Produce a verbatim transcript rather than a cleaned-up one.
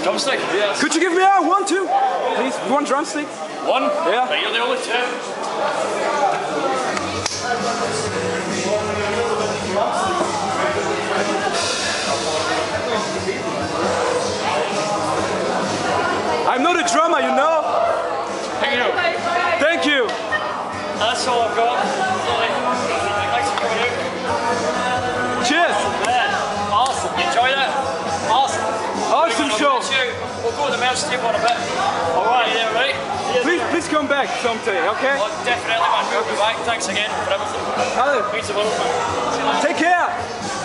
Drumstick? Yes. Could you give me a one, two? Please, one drumstick. One? Yeah. Right, you're the only two. I'm not a drummer, you know. Thank you. Thank you. That's all I've got. Thanks for coming out. Cheers. Man, awesome. You enjoyed it? Awesome. Awesome show. We'll go to the merch table in a bit. Alright, yeah, right? Please, please come back someday, okay? Oh, definitely, man. We'll be back. Thanks again for everything. Hello. Peace of world, man. Take care.